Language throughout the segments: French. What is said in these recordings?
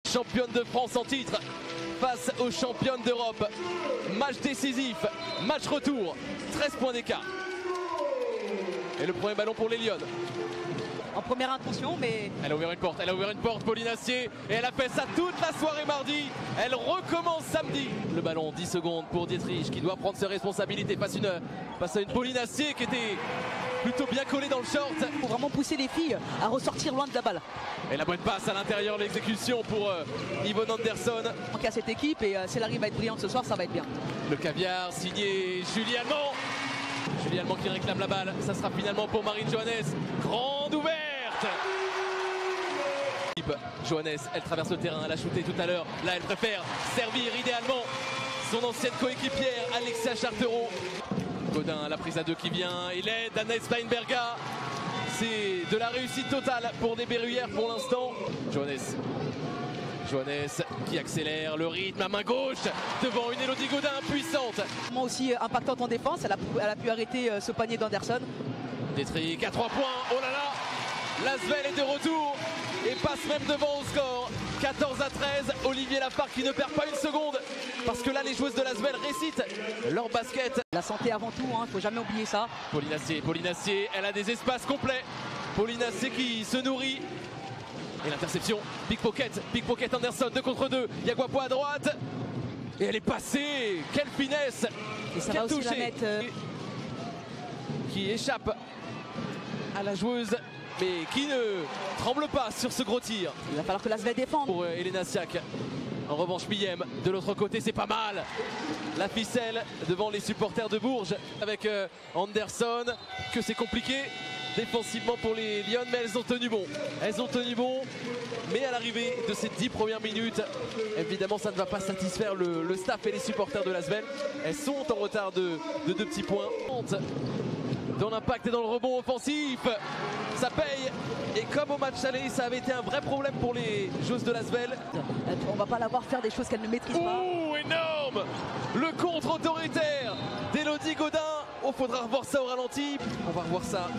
championne de France en titre face aux championnes d'Europe. Match décisif, match retour, 13 points d'écart. Et le premier ballon pour les Lyonnes. En première intention, mais... Elle a ouvert une porte, Pauline Astier, et elle a fait ça toute la soirée mardi. Elle recommence samedi. Le ballon, 10 secondes pour Dietrich, qui doit prendre ses responsabilités face à une Pauline Astier qui était plutôt bien collée dans le short. Il faut vraiment pousser les filles à ressortir loin de la balle. Et la bonne passe à l'intérieur, l'exécution pour Yvonne Anderson. Donc à cette équipe, et si elle arrive à être brillante ce soir, ça va être bien. Le caviar signé Julie Allemand. Julie Allemand qui réclame la balle. Ça sera finalement pour Marine Johannes. Grande ouverte. Johannes, elle traverse le terrain. Elle a shooté tout à l'heure. Là, elle préfère servir idéalement son ancienne coéquipière Alexia Chartereau. Godin, la prise à deux qui vient. Il aide Anaïs Steinberga. C'est de la réussite totale pour des Berruyères pour l'instant. Johannes qui accélère le rythme à main gauche devant une Elodie Godin puissante. Aussi impactante en défense, elle a pu arrêter ce panier d'Anderson. Dietrich à 3 points, oh là là, l'Asvel est de retour et passe même devant au score. 14-13, Olivier Lafargue qui ne perd pas une seconde parce que là les joueuses de l'Asvel récitent leur basket. La santé avant tout, il ne faut jamais oublier ça. Pauline Astier, elle a des espaces complets. Pauline Astier qui se nourrit. Et l'interception, pickpocket Anderson, 2 contre 2, Yaguapo à droite. Et elle est passée, quelle finesse. Et ça va aussi la mettre, qui échappe à la joueuse, mais qui ne tremble pas sur ce gros tir. Il va falloir que l'Asvel défende. Pour Elena Siak. En revanche, Millem, de l'autre côté, c'est pas mal. La ficelle devant les supporters de Bourges avec Anderson, que c'est compliqué défensivement pour les Lyonnes, mais elles ont tenu bon. Mais à l'arrivée de ces 10 premières minutes, évidemment, ça ne va pas satisfaire le staff et les supporters de l'Asvel. Elles sont en retard de 2 petits points. Dans l'impact et dans le rebond offensif, ça paye. Et comme au match aller, ça avait été un vrai problème pour les joueuses de l'Asvel. On va pas la voir faire des choses qu'elle ne maîtrise pas. Ouh, énorme! Le contre autoritaire d'Elodie Godin. Oh, faudra revoir ça au ralenti. On va revoir ça.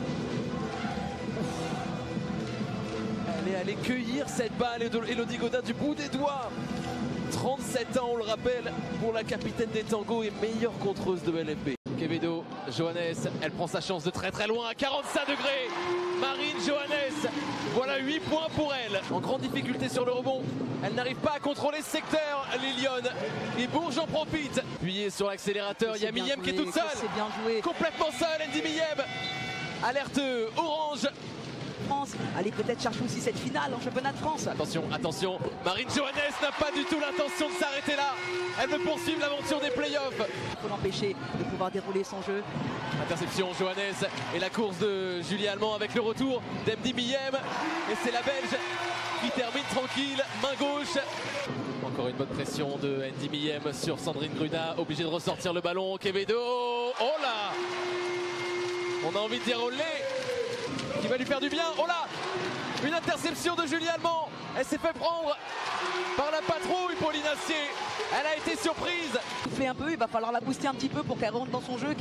Elle est allée cueillir cette balle, Elodie Godin, du bout des doigts. 37 ans, on le rappelle, pour la capitaine des tangos et meilleure contreuse de LFB. Quevedo, Johannes, elle prend sa chance de très très loin, à 45 degrés. Marine Johannes, voilà 8 points pour elle. En grande difficulté sur le rebond, elle n'arrive pas à contrôler ce secteur, les Lyonnes. Et Bourges en profite. Appuyé sur l'accélérateur, il y a Millem qui est toute seule. C'est bien joué. Complètement seule, Andy Millem. Alerte orange. Allez peut-être chercher aussi cette finale en championnat de France. Attention, Marine Johannes n'a pas du tout l'intention de s'arrêter là. Elle veut poursuivre l'aventure des playoffs. Il faut l'empêcher de pouvoir dérouler son jeu. Interception, Johannes et la course de Julie Allemand avec le retour d'Emdy Millem. Et c'est la Belge qui termine tranquille, main gauche. Encore une bonne pression de Andy Millem sur Sandrine Gruna, obligée de ressortir le ballon. Quevedo, oh là, on a envie de dire olé, qui va lui faire du bien. Oh là, une interception de Julie Allemand. Elle s'est fait prendre par la patrouille, Pauline Astier. Elle a été surprise. Il fait un peu, il va falloir la booster un petit peu pour qu'elle rentre dans son jeu.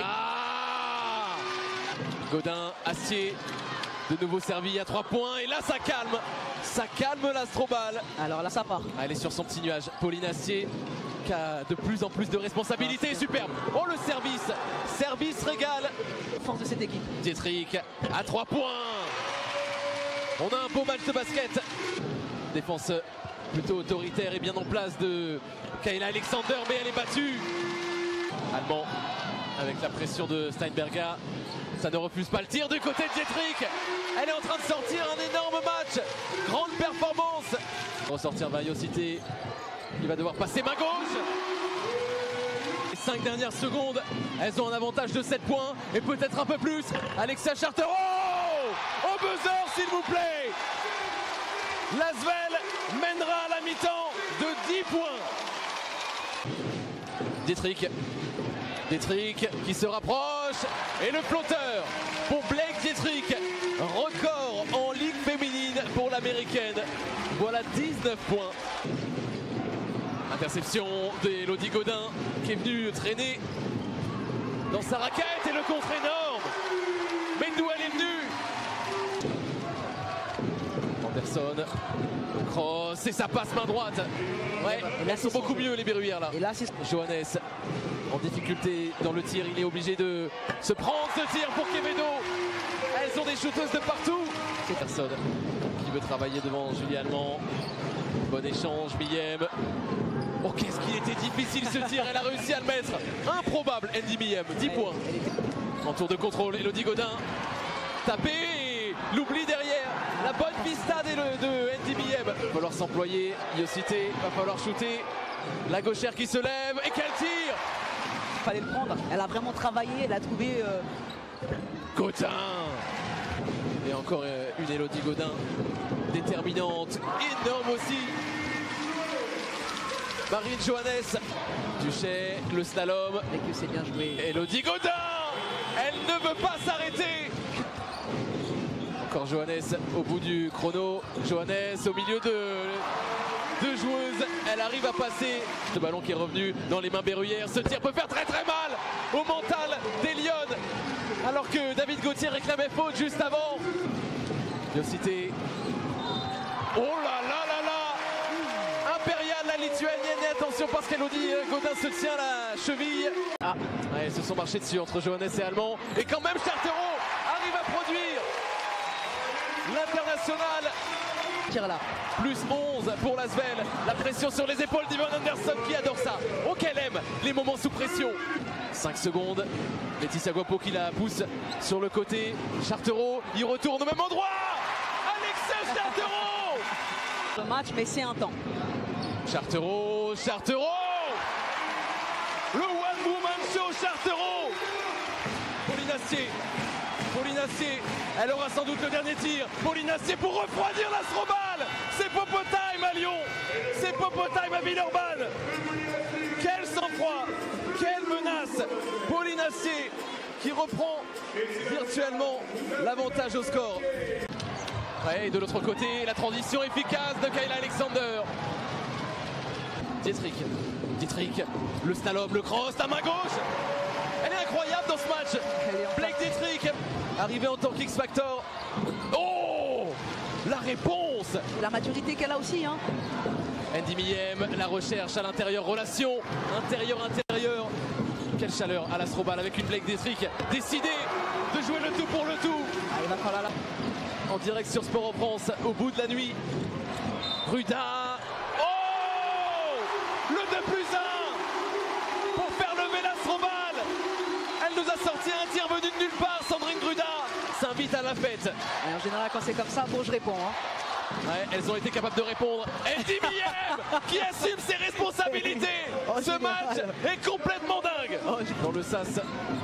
Godin, Astier, de nouveau servi à 3 points. Et là, ça calme l'Astrobal. Alors là, ça part. Elle est sur son petit nuage. Pauline Astier qui a de plus en plus de responsabilités. Superbe. Oh, le service régal. Force de cette équipe. Dietrich à 3 points. On a un beau match de basket. Défense plutôt autoritaire et bien en place de Kayla Alexander, mais elle est battue. Allemand avec la pression de Steinberga. Ça ne refuse pas le tir du côté de Dietrich. Elle est en train de sortir un énorme match. Grande performance. Ressortir Variocité. Il va devoir passer main gauche. Les 5 dernières secondes, elles ont un avantage de 7 points et peut-être un peu plus. Alexia Chartereau au buzzer, s'il vous plaît. L'Asvel mènera à la mi-temps de 10 points. Dietrich qui se rapproche. Et le flotteur pour Blake Dietrich. Record en Ligue féminine pour l'américaine. Voilà 19 points. Interception d'Elodie Godin qui est venue traîner dans sa raquette et le contre énorme. Mais d'où elle est venue? Personne. Cross et ça passe main droite. Ouais, elles sont beaucoup mieux les Berruyer là. Et là, c'est Johannes en difficulté dans le tir, il est obligé de se prendre ce tir pour Quevedo. Elles ont des shooteuses de partout. C'est personne qui veut travailler devant Julie Allemand. Bon échange, Miyem. Oh, qu'est-ce qu'il était difficile ce tir, elle a réussi à le mettre. Improbable, Andy Miyem, 10 points. En tour de contrôle, Elodie Godin. Tapé et l'oubli derrière. La bonne pistade de Andy Miyem. Il va falloir s'employer, Yosité, va falloir shooter. La gauchère qui se lève et quel tir! il fallait le prendre. Elle a vraiment travaillé, elle a trouvé. Godin. Et encore une Elodie Godin déterminante, énorme aussi. Marine Johannes, Duchet, le slalom. Et que c'est bien joué. Elodie Godin, elle ne veut pas s'arrêter. Encore Johannes au bout du chrono. Johannes au milieu de deux joueuses. Elle arrive à passer. Ce ballon qui est revenu dans les mains Berruyer. Ce tir peut faire très très mal au mental des Lyonnes. Alors que David Gauthier réclamait faute juste avant. Yosité. Oh là là là là! Impériale la lituanienne. Et attention parce qu'Elodie Godin se tient la cheville. Ah, ouais, ils se sont marchés dessus entre Johannes et Allemand. Et quand même Chartereau arrive à produire l'international. Tire là. Plus 11 pour l'Asvel. La pression sur les épaules d'Yvonne Anderson qui adore ça. Oh qu'elle aime les moments sous pression. 5 secondes. Laetitia Guapo qui la pousse sur le côté. Chartereau, il retourne au même endroit. Alexis Chartereau. Le match, mais c'est un temps. Chartereau. Le One Woman Show Chartereau. Pauline Astier, elle aura sans doute le dernier tir. Pauline Astier pour refroidir l'Astrobal. C'est Popo Time à Lyon. C'est Popo Time à Villeurbanne. Quel sang-froid, quelle menace. Pauline Astier qui reprend virtuellement l'avantage au score. Ouais, et de l'autre côté, la transition efficace de Kayla Alexander. Dietrich, le slalom, le cross, la main gauche. Elle est incroyable dans ce match. Blake Dietrich, arrivé en tant qu'X-Factor. Oh, la réponse. La maturité qu'elle a aussi. Hein. Andy Miyem, la recherche à l'intérieur, relation intérieur. Quelle chaleur à l'Astrobal avec une Blake Dietrich décidée de jouer le tout pour le tout. Ah, il va falloir là. En direct sur Sport en France, au bout de la nuit. Gruda. Oh, le 2+1 pour faire lever l'Astrobal. Elle nous a sorti un tir venu de nulle part. Sandrine Gruda s'invite à la fête. Et en général, quand c'est comme ça, bon, je réponds. Hein. Ouais, elles ont été capables de répondre. Andy Miyem qui assume ses responsabilités. Oh, ce match est complètement dingue. Oh, dans le sas.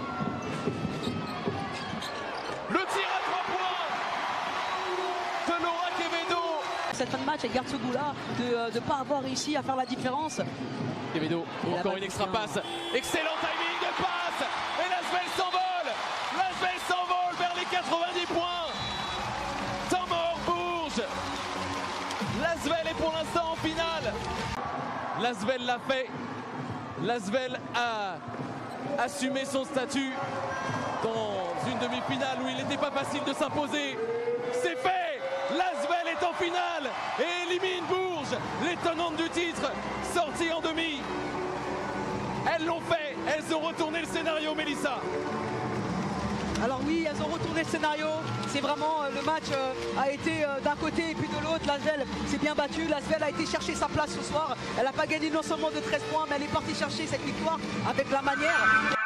Le tir à 3 points de Laura Quevedo. Cette fin de match, elle garde ce goût-là de ne pas avoir réussi à faire la différence. Quevedo, encore une extra passe. Excellent timing de passe. Et l'Asvel s'envole. L'Asvel s'envole vers les 90 points. Temps mort Bourges. L'Asvel est pour l'instant en finale. L'Asvel l'a fait. L'Asvel a assumé son statut dans une demi-finale où il n'était pas facile de s'imposer. C'est fait. L'Asvel est en finale et élimine Bourges, les tenantes du titre, sorties en demi. Elles l'ont fait, elles ont retourné le scénario, Mélissa. Alors oui, elles ont retourné le scénario. C'est vraiment le match a été d'un côté et puis de l'autre. L'Asvel s'est bien battue. L'Asvel a été chercher sa place ce soir. Elle n'a pas gagné non seulement de 13 points, mais elle est partie chercher cette victoire avec la manière.